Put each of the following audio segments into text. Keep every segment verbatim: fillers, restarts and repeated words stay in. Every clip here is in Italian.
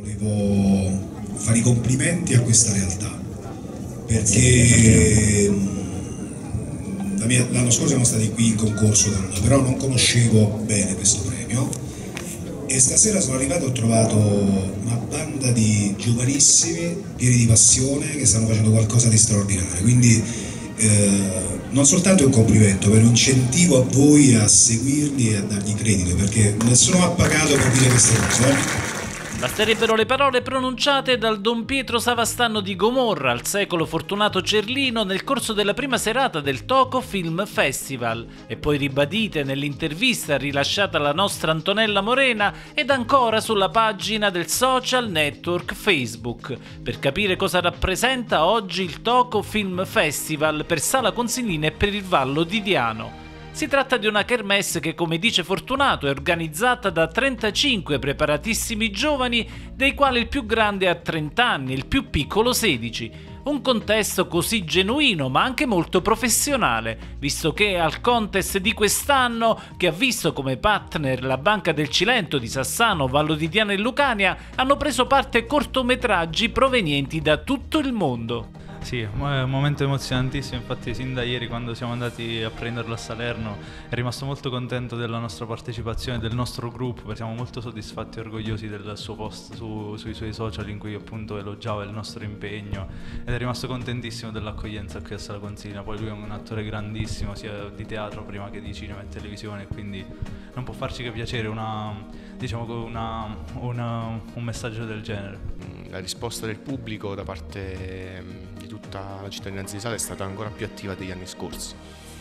volevo fare i complimenti a questa realtà, perché l'anno scorso siamo stati qui in concorso da noi, però non conoscevo bene questo premio e stasera sono arrivato e ho trovato una banda di giovanissimi, pieni di passione, che stanno facendo qualcosa di straordinario, quindi eh, non soltanto un complimento, ma un incentivo a voi a seguirli e a dargli credito, perché nessuno ha pagato per dire queste cose. Eh? Basterebbero le parole pronunciate dal Don Pietro Savastano di Gomorra al secolo Fortunato Cerlino nel corso della prima serata del Toco Film Festival e poi ribadite nell'intervista rilasciata alla nostra Antonella Morena ed ancora sulla pagina del social network Facebook per capire cosa rappresenta oggi il Toco Film Festival per Sala Consilina e per il Vallo di Diano. Si tratta di una kermesse che, come dice Fortunato, è organizzata da trentacinque preparatissimi giovani, dei quali il più grande ha trenta anni e il più piccolo sedici. Un contesto così genuino ma anche molto professionale, visto che al contest di quest'anno, che ha visto come partner la Banca del Cilento di Sassano, Vallo di Diano e Lucania, hanno preso parte cortometraggi provenienti da tutto il mondo. Sì, è un momento emozionantissimo, infatti sin da ieri quando siamo andati a prenderlo a Salerno è rimasto molto contento della nostra partecipazione, del nostro gruppo, perché siamo molto soddisfatti e orgogliosi del suo post su, sui suoi social in cui appunto elogiava il nostro impegno ed è rimasto contentissimo dell'accoglienza qui a Sala Consilina. Poi lui è un attore grandissimo sia di teatro prima che di cinema e televisione, quindi non può farci che piacere una, diciamo, una, una, un messaggio del genere. La risposta del pubblico da parte di tutta la cittadinanza di Sala è stata ancora più attiva degli anni scorsi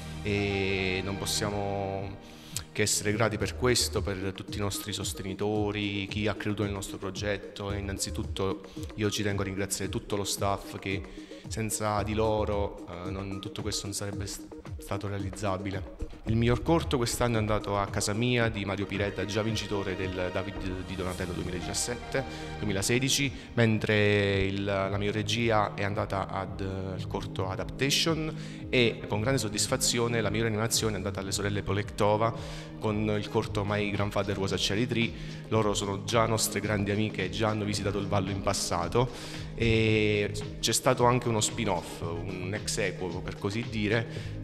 e non possiamo che essere grati per questo, per tutti i nostri sostenitori, chi ha creduto nel nostro progetto e innanzitutto io ci tengo a ringraziare tutto lo staff che senza di loro eh, non, tutto questo non sarebbe stato realizzabile. Il miglior corto quest'anno è andato a Casa Mia di Mario Piretta, già vincitore del David di Donatello duemiladiciassette duemilasedici, mentre il, la miglior regia è andata ad, al corto Adaptation e con grande soddisfazione la migliore animazione è andata alle sorelle Polektova con il corto My Grandfather Was a Cherry Tree. Loro sono già nostre grandi amiche e già hanno visitato il Vallo in passato e c'è stato anche uno spin-off, un ex equo per così dire.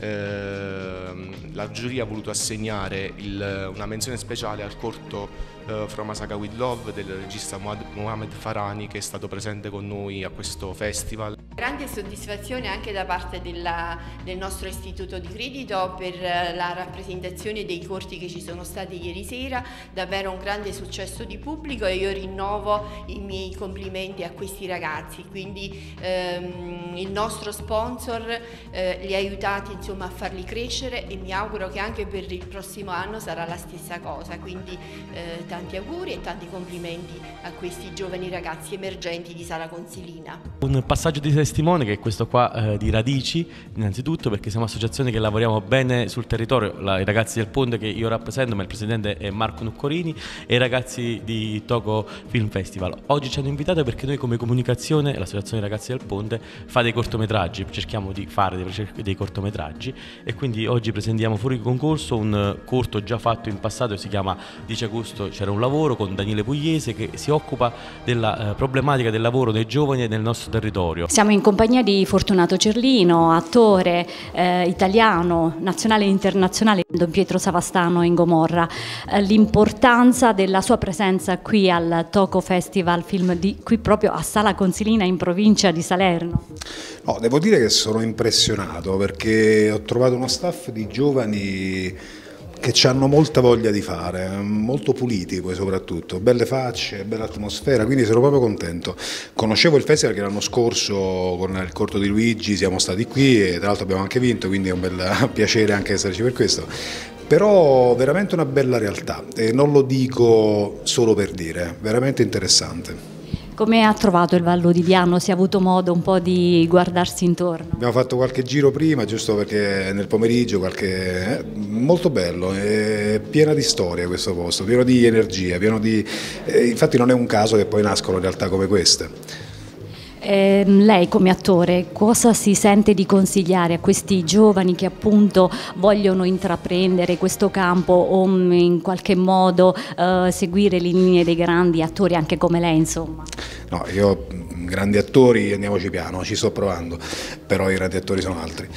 Eh, la giuria ha voluto assegnare il, una menzione speciale al corto uh, From a Saga with Love del regista Mohamed Farhani, che è stato presente con noi a questo festival. Grande soddisfazione anche da parte della, del nostro istituto di credito per la rappresentazione dei corti che ci sono stati ieri sera, davvero un grande successo di pubblico e io rinnovo i miei complimenti a questi ragazzi, quindi ehm, il nostro sponsor eh, li ha aiutati insomma a farli crescere e mi auguro che anche per il prossimo anno sarà la stessa cosa, quindi eh, tanti auguri e tanti complimenti a questi giovani ragazzi emergenti di Sala Consilina. Un passaggio di testimone che è questo qua eh, di Radici, innanzitutto perché siamo un'associazione che lavoriamo bene sul territorio, la, i ragazzi del Ponte che io rappresento, ma il presidente è Marco Nuccorini, e i ragazzi di Toco Film Festival. Oggi ci hanno invitato perché noi come comunicazione, l'associazione Ragazzi del Ponte, fa dei cortometraggi, cerchiamo di fare dei, dei cortometraggi e quindi oggi presentiamo fuori concorso un corto già fatto in passato, si chiama dieci agosto c'era un lavoro, con Daniele Pugliese, che si occupa della eh, problematica del lavoro dei giovani nel nostro territorio. Siamo in compagnia di Fortunato Cerlino, attore eh, italiano, nazionale e internazionale, Don Pietro Savastano in Gomorra. Eh, l'importanza della sua presenza qui al Toco Festival Film, di, qui proprio a Sala Consilina in provincia di Salerno. No, devo dire che sono impressionato perché ho trovato uno staff di giovani che hanno molta voglia di fare, molto puliti poi soprattutto, belle facce, bella atmosfera, quindi sono proprio contento. Conoscevo il festival che l'anno scorso con il corto di Luigi siamo stati qui e tra l'altro abbiamo anche vinto, quindi è un bel piacere anche esserci per questo. Però veramente una bella realtà e non lo dico solo per dire, veramente interessante. Come ha trovato il Vallo di Diano? Si è avuto modo un po' di guardarsi intorno? Abbiamo fatto qualche giro prima, giusto perché nel pomeriggio, qualche... Eh, molto bello, è pieno di storia questo posto, pieno di energia, pieno di... Eh, infatti non è un caso che poi nascono realtà come queste. Eh, lei come attore cosa si sente di consigliare a questi giovani che appunto vogliono intraprendere questo campo o in qualche modo eh, seguire le linee dei grandi attori anche come lei, insomma? No, io grandi attori andiamoci piano, ci sto provando, però i grandi attori sono altri.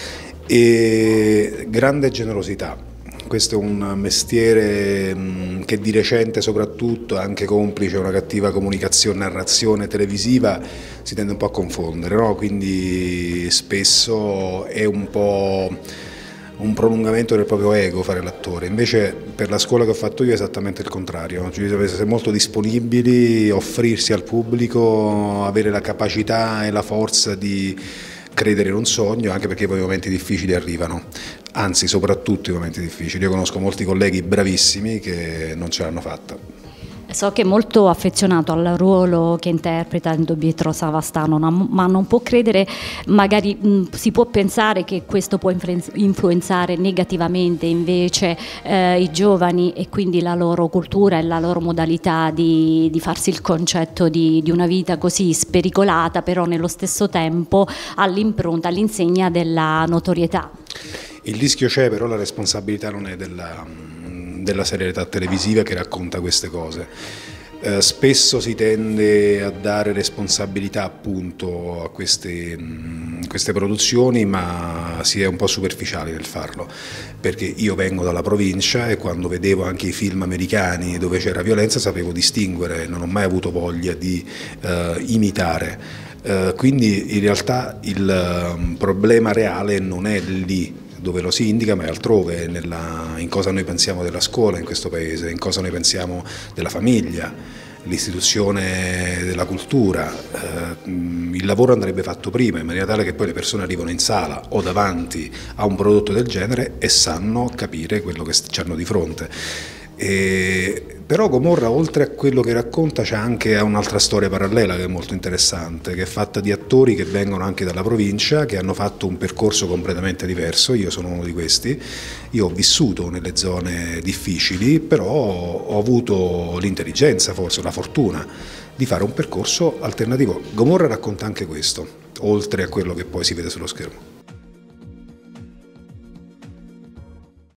E grande generosità. Questo è un mestiere che di recente soprattutto, anche complice una cattiva comunicazione, narrazione televisiva, si tende un po' a confondere, no? Quindi spesso è un po' un prolungamento del proprio ego fare l'attore, invece per la scuola che ho fatto io è esattamente il contrario, cioè bisogna essere molto disponibili, offrirsi al pubblico, avere la capacità e la forza di credere in un sogno, anche perché poi i momenti difficili arrivano, anzi soprattutto i momenti difficili. Io conosco molti colleghi bravissimi che non ce l'hanno fatta. So che è molto affezionato al ruolo che interpreta in Don Pietro Savastano, ma non può credere, magari mh, si può pensare che questo può influenzare negativamente invece eh, i giovani e quindi la loro cultura e la loro modalità di, di farsi il concetto di, di una vita così spericolata, però nello stesso tempo all'impronta, all'insegna della notorietà. Il rischio c'è, però la responsabilità non è della... della serialità televisiva che racconta queste cose. Eh, spesso si tende a dare responsabilità appunto a queste, mh, queste produzioni, ma si è un po' superficiali nel farlo, perché io vengo dalla provincia e quando vedevo anche i film americani dove c'era violenza sapevo distinguere, non ho mai avuto voglia di eh, imitare. Eh, quindi in realtà il um, problema reale non è lì dove lo si indica, ma è altrove, nella, in cosa noi pensiamo della scuola in questo paese, in cosa noi pensiamo della famiglia, l'istituzione della cultura. Eh, il lavoro andrebbe fatto prima, in maniera tale che poi le persone arrivano in sala o davanti a un prodotto del genere e sanno capire quello che hanno di fronte. E, però Gomorra, oltre a quello che racconta, c'è anche un'altra storia parallela che è molto interessante, che è fatta di attori che vengono anche dalla provincia, che hanno fatto un percorso completamente diverso. Io sono uno di questi, io ho vissuto nelle zone difficili, però ho avuto l'intelligenza, forse la fortuna, di fare un percorso alternativo. Gomorra racconta anche questo, oltre a quello che poi si vede sullo schermo.